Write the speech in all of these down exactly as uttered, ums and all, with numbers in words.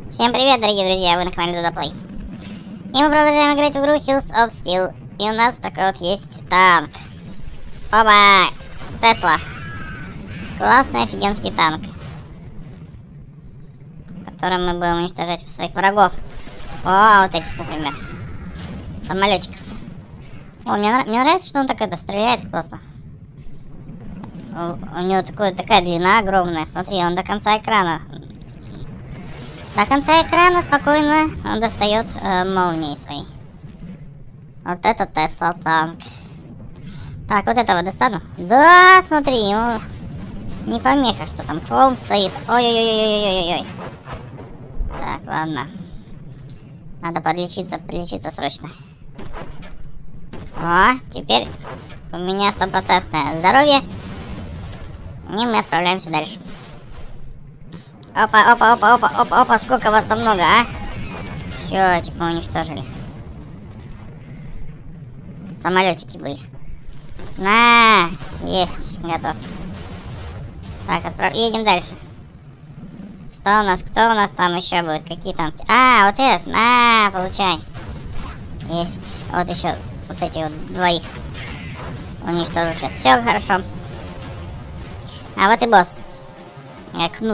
Всем привет, дорогие друзья, вы на канале Dudaplay. И мы продолжаем играть в игру Hills of Steel. И у нас такой вот есть танк. Оба! Тесла. Классный, офигенский танк, которым мы будем уничтожать своих врагов. О, вот этих, например. Самолетиков. О, мне, нрав мне нравится, что он так это стреляет классно. У, у него такой, такая длина огромная. Смотри, он до конца экрана. До конца экрана спокойно он достает э, молнии свои. Вот это Тесла танк. Так, вот этого достану. Да, смотри, ему не помеха, что там холм стоит. Ой-ой-ой-ой-ой-ой-ой. Так, ладно. Надо подлечиться, подлечиться срочно. О, теперь у меня стопроцентное здоровье. И мы отправляемся дальше. Опа, опа, опа, опа, опа, опа, сколько вас там много, а? Все, типа мы уничтожили. Самолетики были. На, есть, готов. Так, отправ... едем дальше. Что у нас, кто у нас там еще будет? Какие танки? А, вот этот, на, получай. Есть, вот еще, вот эти вот двоих. Уничтожу сейчас, все хорошо. А вот и босс. А, Кнут.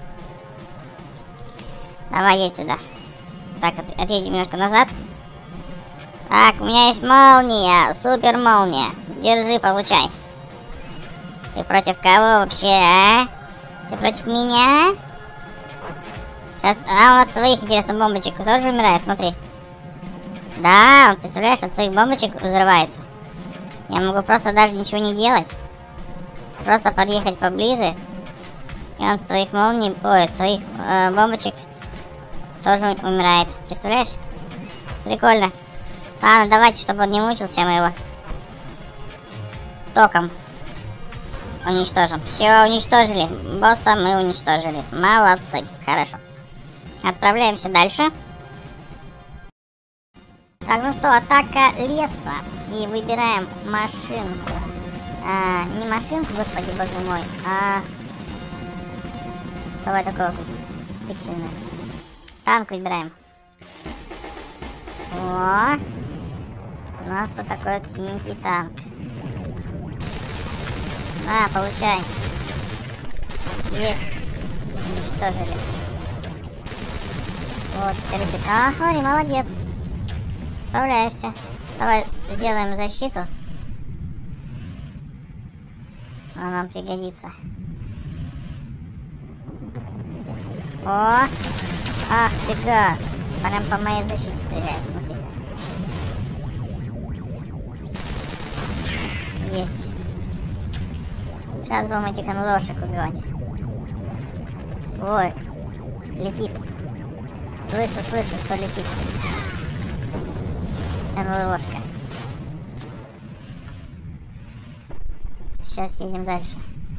Давай, едь сюда. Так, от, отъедем немножко назад. Так, у меня есть молния. Супер молния. Держи, получай. Ты против кого вообще, а? Ты против меня? Сейчас, а он от своих, интересно, бомбочек тоже умирает, смотри. Да, он, представляешь, от своих бомбочек взрывается. Я могу просто даже ничего не делать. Просто подъехать поближе. И он от своих молний, ой, от своих э, бомбочек тоже умирает. Представляешь? Прикольно. Ладно, давайте, чтобы он не мучился, мы его током уничтожим. Все, уничтожили. Босса мы уничтожили. Молодцы. Хорошо. Отправляемся дальше. Так, ну что, атака леса. И выбираем машинку. А, не машинку, господи, боже мой, а... Давай такого пиксельного. Танк выбираем. О, у нас вот такой вот синенький танк. На, получай. Есть. Уничтожили. Вот, теперь ты... А, смотри, молодец. Справляешься. Давай сделаем защиту. Она нам пригодится. О! Ах ты гад! Прям по моей защите стреляет, смотри. Есть. Сейчас будем этих анлошек убивать. Ой, летит. Слышу, слышу, что летит. НЛОшка. Сейчас едем дальше.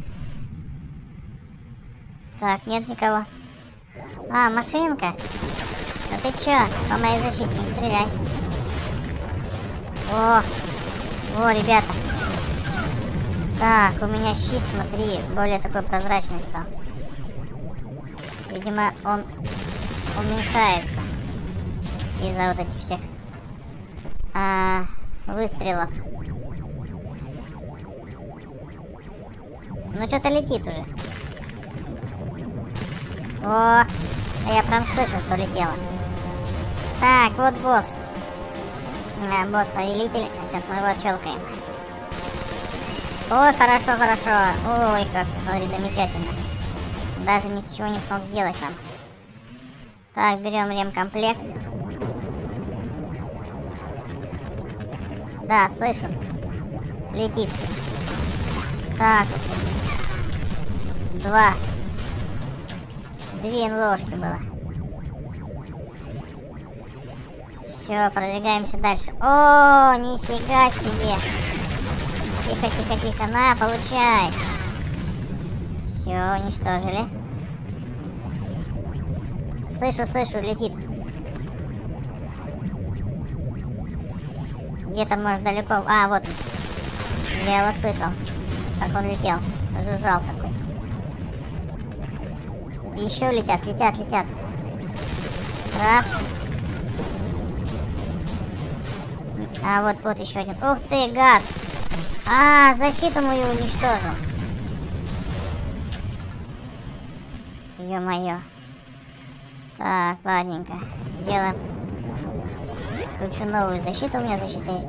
Так, нет никого. А, машинка. А ты чё? По моей защите не стреляй. О, о, ребята. Так, у меня щит, смотри, более такой прозрачный стал. Видимо, он уменьшается из-за вот этих всех а, выстрелов. Ну, что-то летит уже. О, я прям слышу, что летело. Так, вот босс. А, босс-повелитель. Сейчас мы его отщелкаем. Ой, хорошо, хорошо. Ой, как, смотри, замечательно. Даже ничего не смог сделать нам. Так, берем ремкомплект. Да, слышу. Летит. Так. Два. Две ложки было. Все, продвигаемся дальше. О, нифига себе. Тихо, тихо, тихо. На, получай. Все, уничтожили. Слышу, слышу, летит. Где-то, может, далеко. А, вот он. Я его слышал. Как он летел. Жужжал такой. Еще летят, летят, летят. Раз. А вот, вот еще один. Ух ты, гад. А, защиту мою уничтожил. Ё-моё. Так, ладненько. Делаем. Включу новую защиту. У меня защита есть.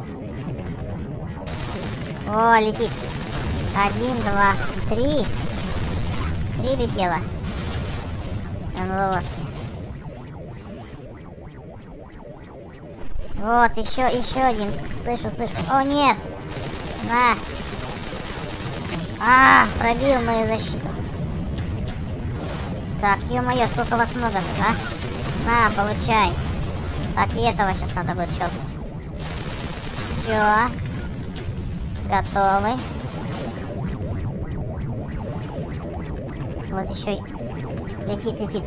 О, летит. Один, два, три. Три летело. НЛОшки. Вот, еще, еще один. Слышу, слышу. О, нет. На. А, пробил мою защиту. Так, ё-моё, сколько вас много тут, а? На, получай. Так, и этого сейчас надо будет щелкнуть. Все. Готовы. Вот еще. Летит, летит.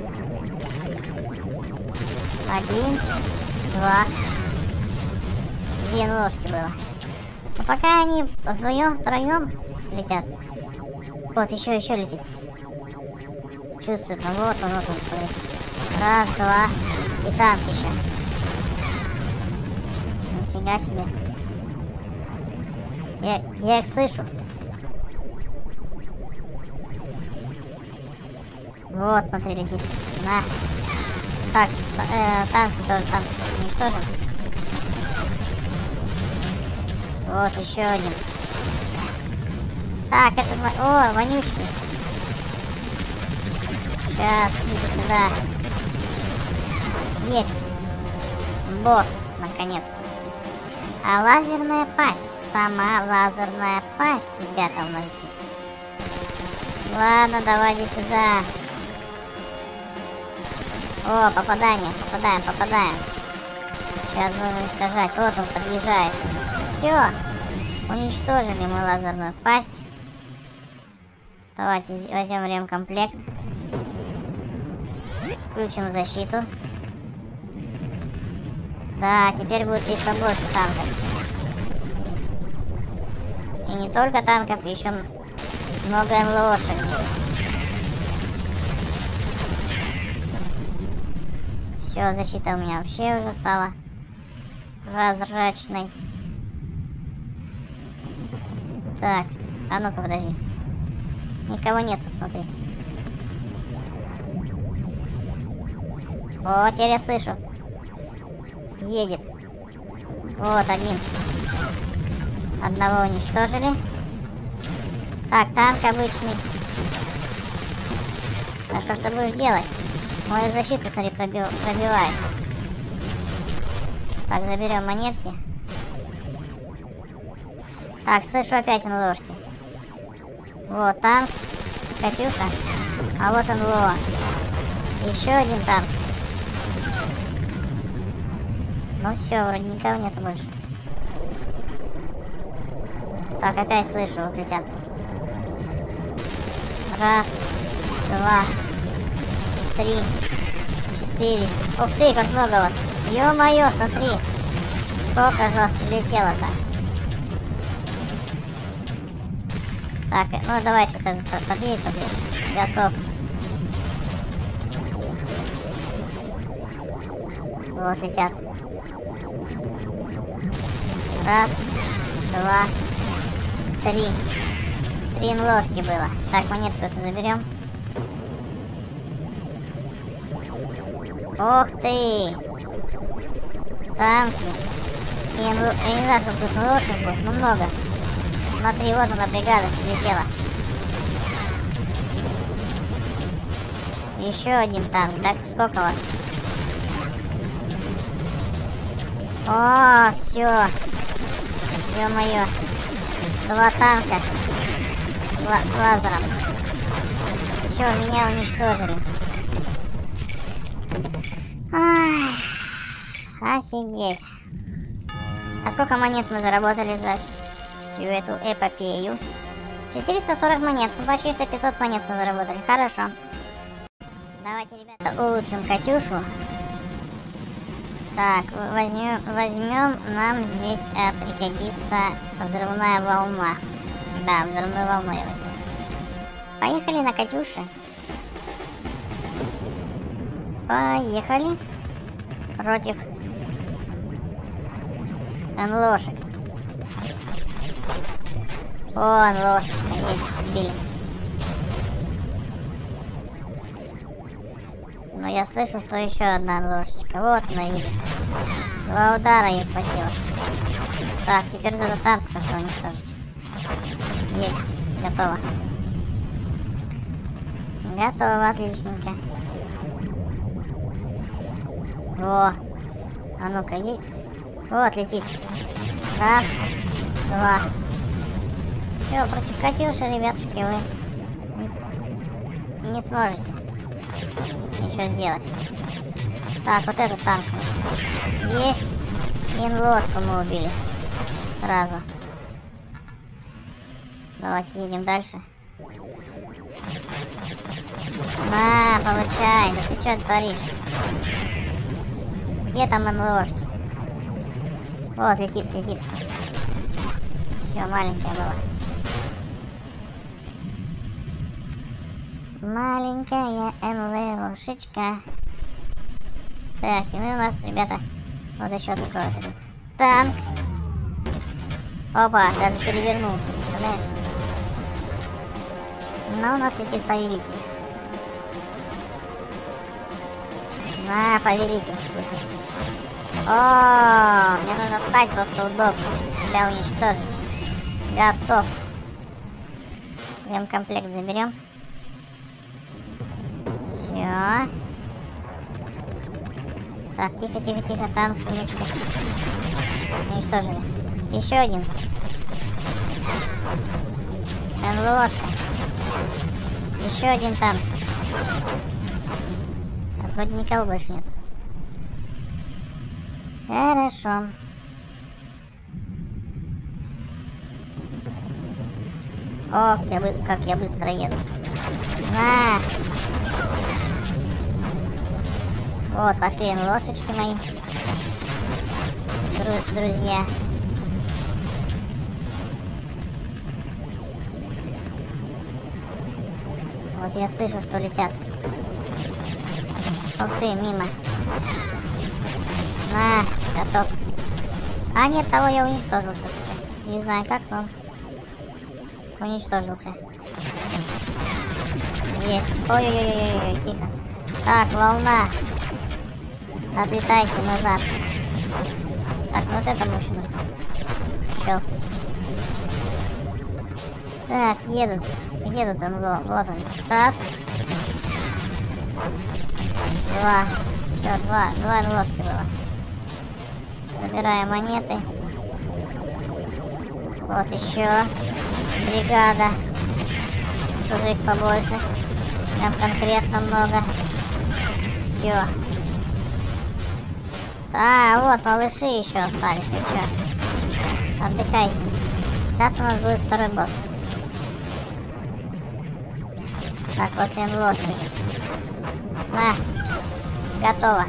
Один, два. Две ложки было. Но пока они вдвоем, втроем летят. Вот, еще, еще летит. Чувствует, ну вот он, вот он, смотри. Раз, два. И танк еще. Нифига себе. Я, я их слышу. Вот, смотри, летит. На. Так, с, э, танк тоже, танк уничтожен. Вот, еще один. Так, это... О, вонючки. Сейчас, иди сюда. Есть. Босс, наконец-то. А лазерная пасть. Сама лазерная пасть ребята у нас здесь. Ладно, давайте сюда. О, попадание. Попадаем, попадаем. Сейчас будем уничтожать. Вот он подъезжает. Все. Уничтожили мы лазерную пасть. Давайте возьмем ремкомплект. Включим защиту. Да, теперь будет здесь побольше танков. И не только танков, еще много НЛОшек. Все, защита у меня вообще уже стала прозрачной. Так, а ну-ка, подожди. Никого нету, смотри. О, теперь я слышу. Едет. Вот один. Одного уничтожили. Так, танк обычный. А что ж ты будешь делать? Мою защиту, смотри, пробил, пробивает. Так, заберем монетки. Так, слышу опять НЛОшки. Вот танк. Катюша. А вот НЛО. Еще один танк. Ну все, вроде никого нету больше. Так, опять слышу, вот летят. Раз, два, три, четыре. Ух ты, как много вас. Ё-моё, смотри. Сколько же вас прилетело-то. Так, ну давай сейчас этот подъедет, подъедет. Готов. Вот летят. Раз, два, три. Три ложки было. Так, монетку эту заберем. Ух ты! Танки. Я, я не знаю, сколько тут лошадь будет, но много. Смотри, вот она бригада прилетела. Еще один танк. Так, сколько вас? О, все. Ё-моё. Два танка. Ла с лазером. Все, меня уничтожили. Ай, офигеть. А сколько монет мы заработали за всю эту эпопею? четыреста сорок монет. Ну, почти что пятьсот монет мы заработали. Хорошо. Давайте, ребята, улучшим Катюшу. Так, возьмем, возьмем, нам здесь а, пригодится взрывная волна. Да, взрывную волну я возьму. Поехали на Катюше. Поехали. против эн-лошек. Вон лошечка есть, сбили. Но я слышу, что еще одна лошечка. Вот она едет. Два удара ей хватило. Так, теперь надо танк пошел уничтожить. Есть, готово. Готово, отличненько. Во. А ну-ка, едь. Вот, летит. Раз, два. Все, против Катюши, ребятушки, вы не, не сможете ничего сделать. Так, вот этот танк. Есть. Ин-ложку мы убили. Сразу. Давайте едем дальше. На, получай. Да ты что творишь? Где там ин-ложки? Вот, летит, летит. Все, маленькая была. Маленькая эн-лошечка. Так, и мы у нас, ребята, вот еще такой вот танк. Опа, даже перевернулся, представляешь? Но у нас летит повелитель. На, повелитель, слушай. О, мне нужно встать просто удобно, чтобы тебя уничтожить. Готов. Ремкомплект заберем. Все. Так, тихо, тихо, тихо, танк, конечка. Уничтожили. Еще один. эн-ложка. Еще один танк. Так, вроде никого больше нет. Хорошо. О, как я, бы, как я быстро еду. На! Вот, пошли эн-лошечки мои. Друз, друзья. Вот я слышу, что летят. Ух ты, мимо. На, готов. А нет, того я уничтожился. Не знаю как, но уничтожился. Есть. Ой-ой-ой, тихо. Так, волна. Отлетайте назад. Так, вот это больше нужно. Щелк. Так, едут. Едут эн-ло. Вот он. Раз. Два. Все, два. Два эн-ложки было. Собираем монеты. Вот еще. Бригада. Уже их побольше. Прям конкретно много. Все. А, вот малыши еще остались. Вы что? Отдыхайте. Сейчас у нас будет второй босс. Так, после эн-ложки. На. Готово.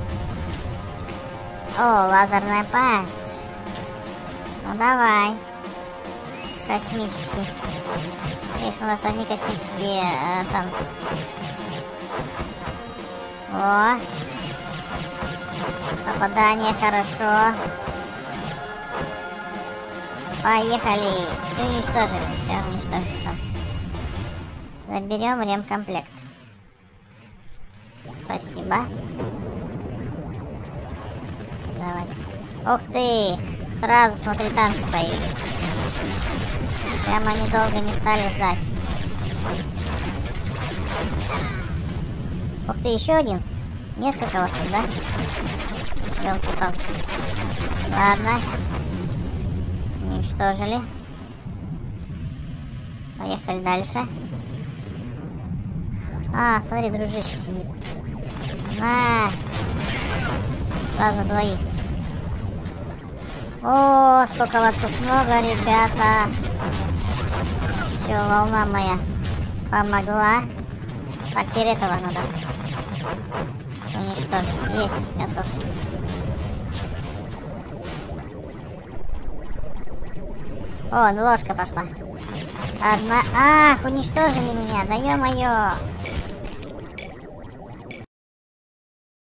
О, лазерная пасть. Ну давай. Космический. Видишь, у нас одни космические э, там. О. Попадание хорошо. Поехали. И уничтожили. Все, уничтожили там. Заберем ремкомплект. Спасибо. Давайте. Ух ты! Сразу, смотри, танки появились. Прямо они долго не стали ждать. Ух ты, еще один. Несколько вас тут, да? Ёлки-палки. Ладно. Уничтожили. Поехали дальше. А, смотри, дружище сидит. На! Сразу двоих. О, сколько вас тут много, ребята. Все, волна моя помогла. Так, теперь этого надо уничтожить. Есть, готов. О, ну ложка пошла. Одна. Ах, уничтожили меня, да ё-моё.